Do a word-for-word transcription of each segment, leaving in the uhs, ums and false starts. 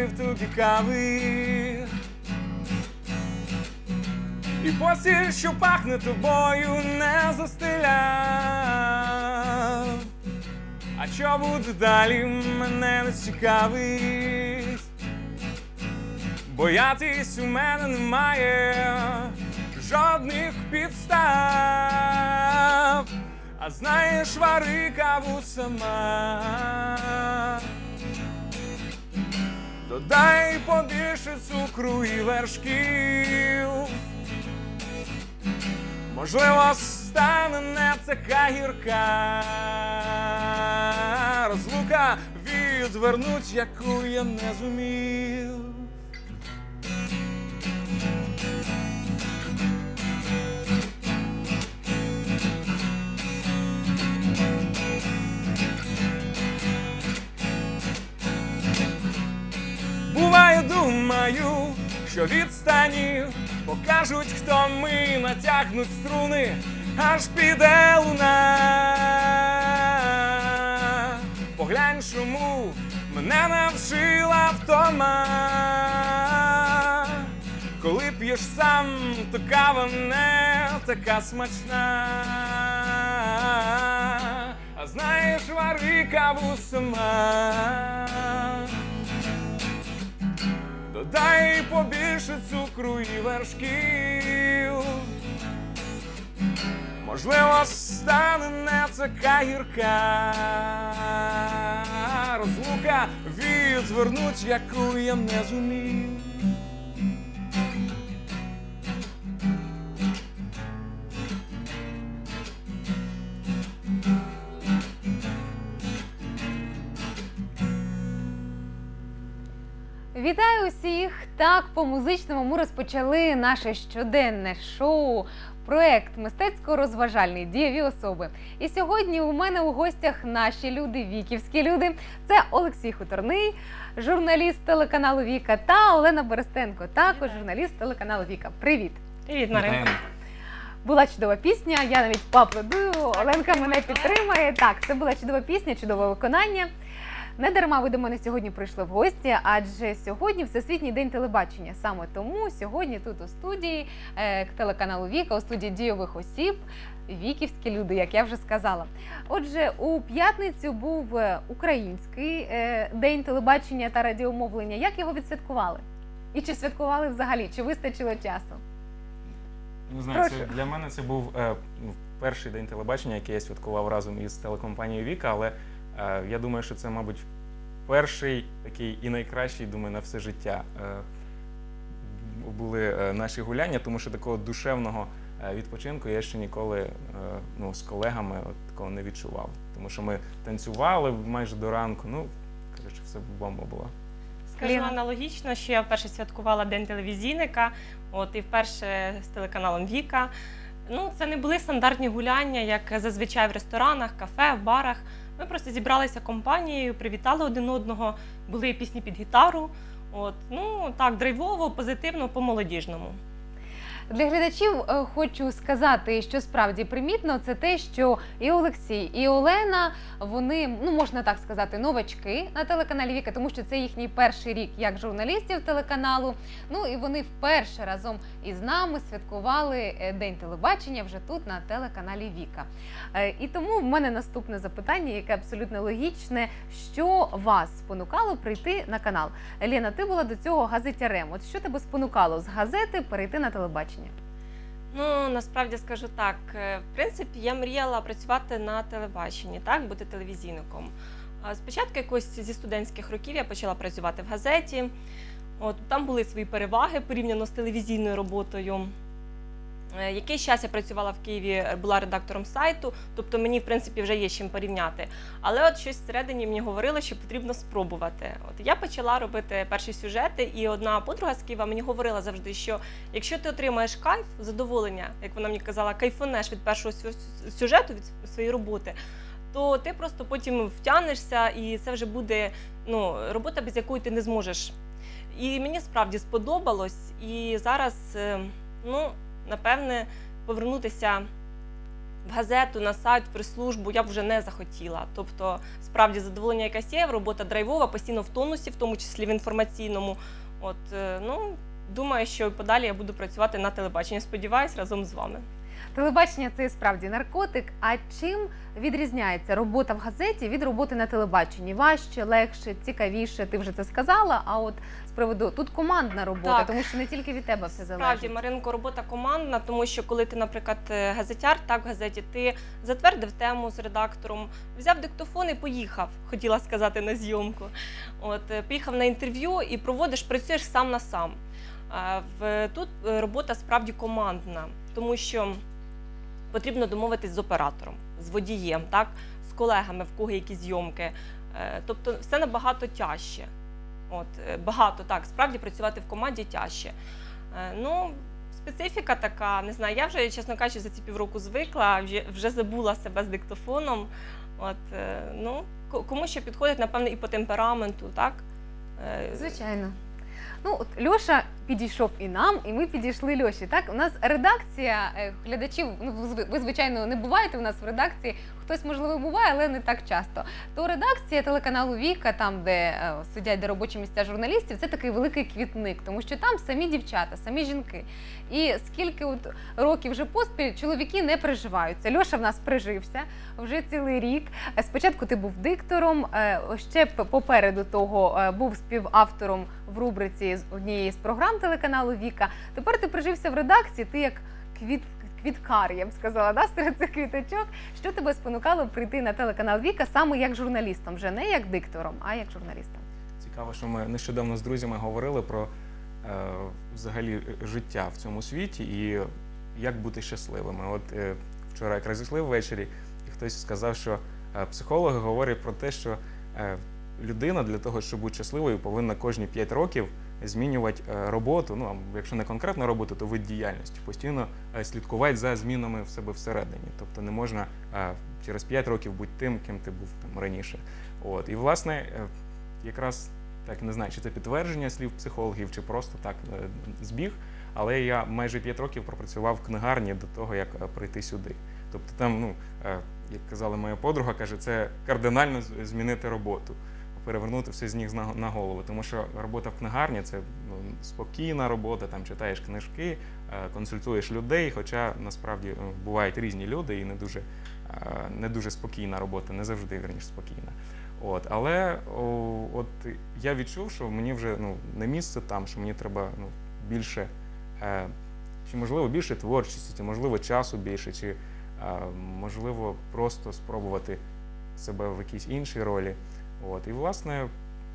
налив тобі кави. І постіль, що пахне тобою, не застеляв. А що буде далі, мене не цікавить. Боятись у мене немає жодних підстав. А знаєш, вари каву сама. Додай побільше цукру і вершків. Можливо, стане не така гірка розлука, відвернуть, яку я не зумів. Буває, думаю, що відстані покажуть, хто ми, натягнуть струни, аж піде луна. Поглянь, чому мене навчила втома. Коли п'єш сам, то кава не така смачна. А знаєш, вари каву сама. Додай побільше цукру і вершків. Можливо, стане не така гірка розлука, відвернуть, яку я не зумів. Вітаю усіх! Так, по-музичному ми розпочали наше щоденне шоу, проєкт мистецько-розважальний «Дієві особи». І сьогодні у мене у гостях наші люди, віківські люди. Це Олексій Хуторний, журналіст телеканалу «Віка», та Олена Берестенко, також журналіст телеканалу «Віка». Привіт! Привіт, Маринко! Була чудова пісня, я навіть поаплодую, Оленка мене підтримає. Так, це була чудова пісня, чудове виконання. Не дарма ви до мене сьогодні прийшли в гості, адже сьогодні Всесвітній день телебачення. Саме тому сьогодні тут у студії е, телеканалу «Віка», у студії дійових осіб, віківські люди, як я вже сказала. Отже, у п'ятницю був Український е, день телебачення та радіомовлення. Як його відсвяткували? І чи святкували взагалі? Чи вистачило часу? Не знаю, це, для мене це був е, перший день телебачення, який я святкував разом із телекомпанією «Віка», але я думаю, що це, мабуть, перший такий і найкращий, думаю, на все життя були наші гуляння, тому що такого душевного відпочинку я ще ніколи ну, з колегами от, такого не відчував. Тому що ми танцювали майже до ранку, ну, коротше, все бомба була. Скажу аналогічно, що я вперше святкувала День телевізійника, от, і вперше з телеканалом «Віка». Ну, це не були стандартні гуляння, як зазвичай в ресторанах, кафе, в барах. Ми просто зібралися компанією, привітали один одного, були пісні під гітару. От, ну, так, драйвово, позитивно, по-молодіжному. Для глядачів хочу сказати, що справді примітно, це те, що і Олексій, і Олена, вони, ну можна так сказати, новачки на телеканалі «Віка», тому що це їхній перший рік як журналістів телеканалу. Ну і вони вперше разом із нами святкували День телебачення вже тут на телеканалі «Віка». І тому в мене наступне запитання, яке абсолютно логічне, що вас спонукало прийти на канал? Лена, ти була до цього газетярем. От що тебе спонукало з газети перейти на телебачення? Ну, насправді скажу так, в принципі, я мріяла працювати на телебаченні, так, бути телевізійником. Спочатку якось зі студентських років я почала працювати в газеті, от, там були свої переваги порівняно з телевізійною роботою. Якийсь час я працювала в Києві, була редактором сайту, тобто мені, в принципі, вже є з чим порівняти. Але от щось всередині мені говорило, що потрібно спробувати. От я почала робити перші сюжети, і одна подруга з Києва мені говорила завжди, що якщо ти отримаєш кайф, задоволення, як вона мені казала, кайфунеш від першого сюжету, від своєї роботи, то ти просто потім втягнешся, і це вже буде ну, робота, без якої ти не зможеш. І мені справді сподобалось, і зараз, ну, напевне, повернутися в газету, на сайт, в прес-службу я б вже не захотіла. Тобто, справді, задоволення якась є, робота драйвова, постійно в тонусі, в тому числі в інформаційному. От, ну, думаю, що подалі я буду працювати на телебаченні. Сподіваюсь, разом з вами. Телебачення – це справді наркотик. А чим відрізняється робота в газеті від роботи на телебаченні? Важче, легше, цікавіше? Ти вже це сказала, а от з приводу тут командна робота, так, тому що не тільки від тебе все залежить. Справді, Маринко, робота командна, тому що коли ти, наприклад, газетяр, так, в газеті, ти затвердив тему з редактором, взяв диктофон і поїхав, хотіла сказати, на зйомку. От, поїхав на інтерв'ю і проводиш, працюєш сам на сам. Тут робота справді командна, тому що потрібно домовитись з оператором, з водієм, так, з колегами, в кого які зйомки. Тобто все набагато тяжче. От, багато, так, справді працювати в команді тяжче. Ну, специфіка така, не знаю, я вже, чесно кажучи, за ці півроку звикла, вже, вже забула себе з диктофоном. От, ну, кому ще підходить, напевно, і по темпераменту, так? Звичайно. Ну, от Льоша підійшов і нам, і ми підійшли Льоші. Так, у нас редакція глядачів, ну, ви, звичайно, не буваєте у нас в редакції, хтось, можливо, буває, але не так часто. То редакція телеканалу Віка, там, де е, сидять де робочі місця журналістів, це такий великий квітник, тому що там самі дівчата, самі жінки. І скільки от років вже поспіль чоловіки не приживаються. Льоша в нас прижився вже цілий рік. Спочатку ти був диктором, е, ще попереду того е, був співавтором в рубриці з однієї з програм телеканалу Віка. Тепер ти прижився в редакції, ти як квіт, квіткар, я б сказала, да, серед цих квіточок. Що тебе спонукало прийти на телеканал Віка саме як журналістом, вже не як диктором, а як журналістом? Цікаво, що ми нещодавно з друзями говорили про е, взагалі життя в цьому світі і як бути щасливими. От е, вчора якраз зійшли ввечері, і хтось сказав, що е, психологи говорять про те, що е, людина для того, щоб бути щасливою, повинна кожні п'ять років змінювати роботу, ну, якщо не конкретну роботу, то вид діяльності, постійно слідкувати за змінами в себе всередині. Тобто не можна через п'ять років бути тим, ким ти був там раніше. От. І, власне, якраз, так, не знаю, чи це підтвердження слів психологів, чи просто так збіг, але я майже п'ять років пропрацював в книгарні до того, як прийти сюди. Тобто там, ну, як казала моя подруга, каже, це кардинально змінити роботу, перевернути все з ніг на голову, тому що робота в книгарні – це, ну, спокійна робота, там читаєш книжки, консультуєш людей, хоча насправді бувають різні люди і не дуже, не дуже спокійна робота, не завжди, вірніше, спокійна. От, але о, от я відчув, що мені вже, ну, не місце там, що мені треба, ну, більше, е, чи можливо більше творчості, чи можливо часу більше, чи е, можливо просто спробувати себе в якійсь іншій ролі. От, і, власне,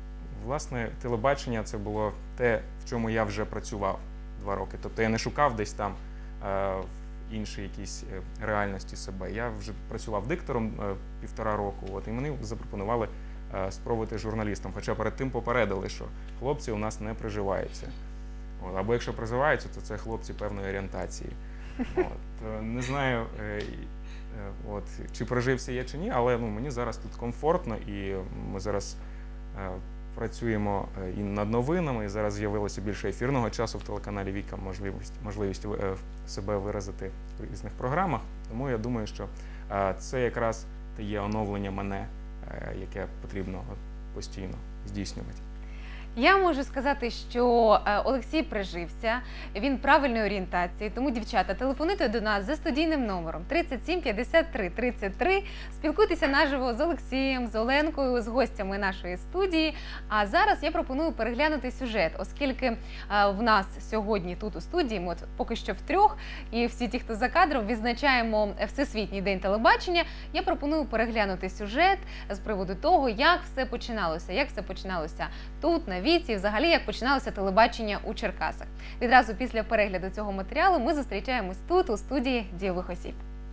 власне, телебачення – це було те, в чому я вже працював два роки. Тобто я не шукав десь там е, в іншій якійсь реальності себе. Я вже працював диктором е, півтора року, от, і мені запропонували е, спробувати журналістом. Хоча перед тим попередили, що хлопці у нас не приживаються. От, або якщо приживаються, то це хлопці певної орієнтації. От, не знаю, е, От, чи прожився я чи ні, але, ну, мені зараз тут комфортно, і ми зараз е, працюємо і над новинами, і зараз з'явилося більше ефірного часу в телеканалі Віка, можливість, можливість е, себе виразити в різних програмах. Тому я думаю, що е, це якраз те є оновлення мене, е, яке потрібно постійно здійснювати. Я можу сказати, що Олексій прижився, він правильної орієнтації, тому, дівчата, телефонуйте до нас за студійним номером тридцять сім п'ятдесят три тридцять три, спілкуйтеся наживо з Олексієм, з Оленкою, з гостями нашої студії. А зараз я пропоную переглянути сюжет, оскільки в нас сьогодні тут у студії, ми от поки що втрьох, і всі ті, хто за кадром, відзначаємо Всесвітній день телебачення, я пропоную переглянути сюжет з приводу того, як все починалося, як все починалося тут, на Віці, взагалі, як починалося телебачення у Черкасах. Відразу після перегляду цього матеріалу ми зустрічаємось тут, у студії «Дійових осіб».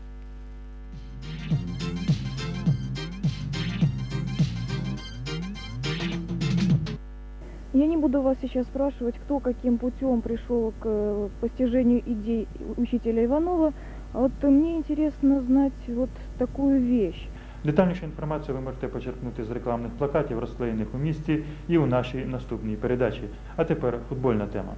Я не буду вас сейчас спрашивать, кто каким путем пришел к постижению идей учителя Иванова. А вот мне интересно знать вот такую вещь. Детальнішу інформацію ви можете почерпнути з рекламних плакатів, розклеєних у місті, і у нашій наступній передачі. А тепер футбольна тема.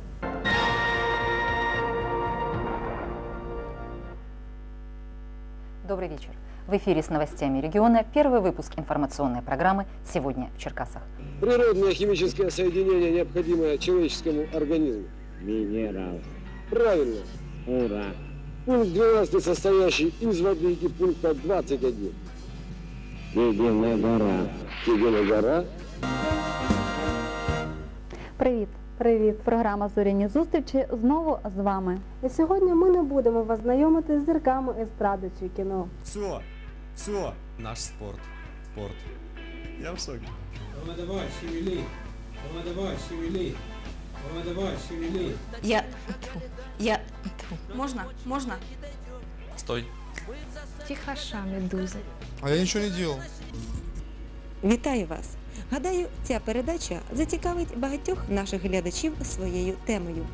Добрый вечер. В эфире с новостями региона первый выпуск информационной программы «Сегодня в Черкасах». Природное химическое соединение, необходимое человеческому организму. Минерал. Правильно. Ура. Пункт двенадцатый, состоящий из воды и пункта двадцать один. Кигельная гора. Кигельная гора. Привіт! Привіт! Програма «Зоряні зустрічі» знову з вами. І сьогодні ми не будемо вас знайомити з зірками естради чи кіно. Все, все, наш спорт. Спорт. Я в шоке. Давай, давай, шевели. Давай, давай, шевели. Давай, давай, шевели. Я... Я... Можно? Можно? Стой. Тихоша, медуза. А я ничего не делал. Вітаю вас! Гадаю, ця передача зацікавить багатьох наших глядачів своєю темою.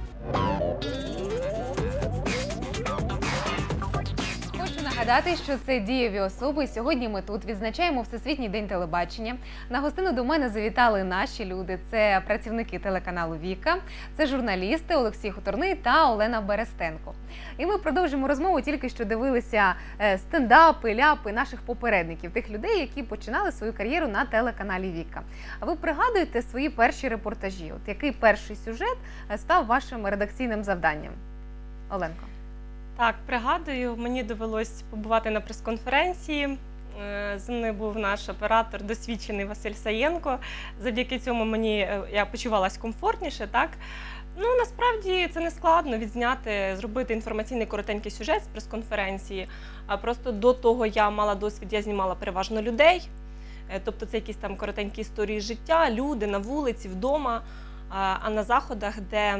Хочу нагадати, що це дієві особи. Сьогодні ми тут відзначаємо Всесвітній день телебачення. На гостину до мене завітали наші люди. Це працівники телеканалу «Віка», це журналісти Олексій Хуторний та Олена Берестенко. І ми продовжимо розмову, тільки що дивилися стендапи, ляпи наших попередників, тих людей, які починали свою кар'єру на телеканалі «Віка». А ви пригадуєте свої перші репортажі? От який перший сюжет став вашим редакційним завданням? Оленко. Так, пригадую, мені довелось побувати на прес-конференції. Зі мною був наш оператор, досвідчений Василь Саєнко. Завдяки цьому мені я почувалась комфортніше, так? Ну, насправді це не складно відзняти, зробити інформаційний коротенький сюжет з прес-конференції. Просто до того я мала досвід, я знімала переважно людей. Тобто це якісь там коротенькі історії життя, люди на вулиці, вдома, а на заходах, де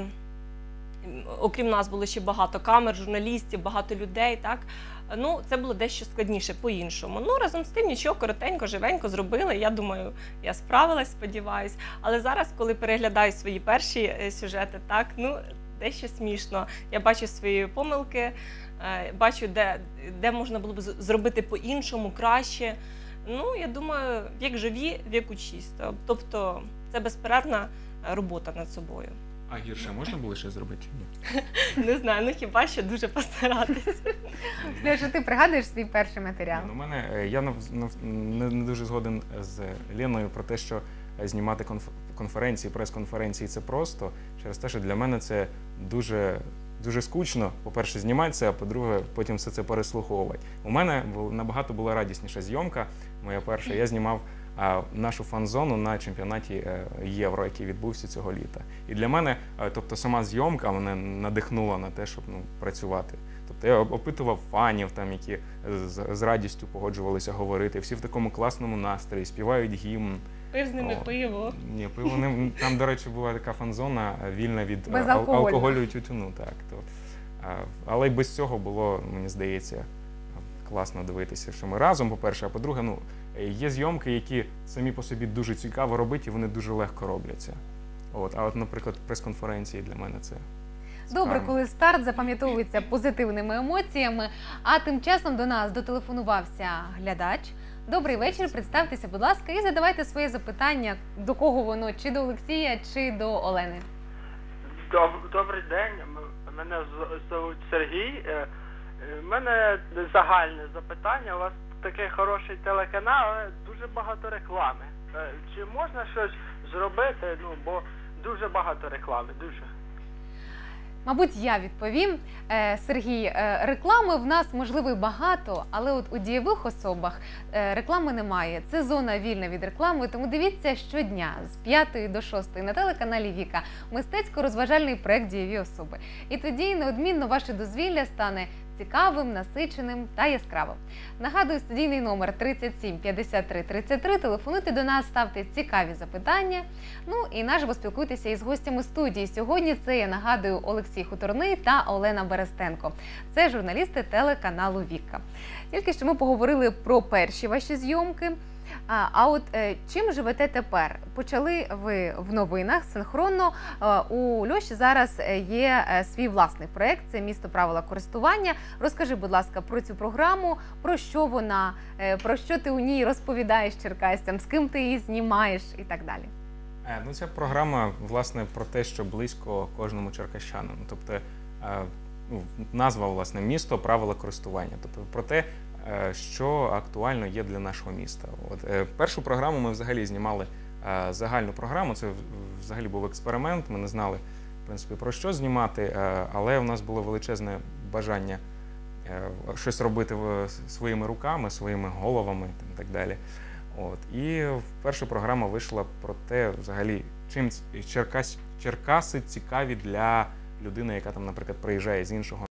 окрім нас було ще багато камер, журналістів, багато людей, так? Ну, це було дещо складніше по-іншому. Ну, разом з тим, нічого, коротенько, живенько зробили. Я думаю, я справилась, сподіваюсь. Але зараз, коли переглядаю свої перші сюжети, так, ну, дещо смішно. Я бачу свої помилки, бачу, де, де можна було б зробити по-іншому, краще. Ну, я думаю, вік живі, вік учись. Тобто, це безперервна робота над собою. А гірше можна було ще зробити? Ні? Не знаю, ну хіба що дуже постаратись. Леша, ти пригадуєш свій перший матеріал? Ну, мене, я не, не дуже згоден з Леною про те, що знімати конф, конференції, прес-конференції – це просто. Через те, що для мене це дуже, дуже скучно, по-перше, знімати це, а по-друге, потім все це переслуховувати. У мене набагато була радісніша зйомка, моя перша. Я знімав нашу фан-зону на чемпіонаті Євро, який відбувся цього літа. І для мене, тобто сама зйомка мене надихнула на те, щоб ну, працювати. Тобто я опитував фанів, там, які з, з радістю погоджувалися говорити, всі в такому класному настрої, співають гімн. Пив з ними пиво. Ні, пиво не... Там, до речі, була така фан-зона вільна від алкоголю і тютюну. Так, то, але й без цього було, мені здається, класно дивитися, що ми разом, по-перше, а по-друге, ну, є зйомки, які самі по собі дуже цікаво робити, і вони дуже легко робляться. От, а от, наприклад, прес-конференції для мене це добре, справді. коли старт запам'ятовується позитивними емоціями, а тим часом до нас дотелефонувався глядач. Добрий вечір, представтеся, будь ласка, і задавайте своє запитання, до кого воно, чи до Олексія, чи до Олени. Добрий день, мене звуть Сергій. У мене загальне запитання. У вас такий хороший телеканал, але дуже багато реклами. Чи можна щось зробити? Ну, бо дуже багато реклами, дуже. Мабуть, я відповім. Сергій, реклами в нас, можливо, і багато, але от у дієвих особах реклами немає. Це зона вільна від реклами, тому дивіться щодня з п'ятої до шостої на телеканалі «Віка» мистецько-розважальний проект «Дієві особи». І тоді неодмінно ваше дозвілля стане цікавим, насиченим та яскравим. Нагадую, студійний номер тридцять сім п'ятдесят три тридцять три. Телефонуйте до нас, ставте цікаві запитання. Ну і наживо спілкуйтеся із гостями студії. Сьогодні це, я нагадую, Олексій Хуторний та Олена Берестенко. Це журналісти телеканалу «Віка». Тільки що ми поговорили про перші ваші зйомки. А, а от е, чим живете тепер? Почали ви в новинах синхронно. Е, у Льоші зараз є е, свій власний проєкт, це «Місто правила користування». Розкажи, будь ласка, про цю програму, про що вона, е, про що ти у ній розповідаєш черкасцям, з ким ти її знімаєш і так далі. Е, ну, ця програма, власне, про те, що близько кожному черкащанину. Тобто, е, ну, назва, власне, «Місто правила користування». Тобто, про те, е, що актуально є для нашого міста. От, е, першу програму ми взагалі знімали е, загальну програму, це взагалі був експеримент, ми не знали, в принципі, про що знімати, е, але у нас було величезне бажання е, щось робити в, своїми руками, своїми головами і так далі. От, і перша програма вийшла про те, взагалі, чим Черкас, Черкаси цікаві для людини, яка там, наприклад, приїжджає з іншого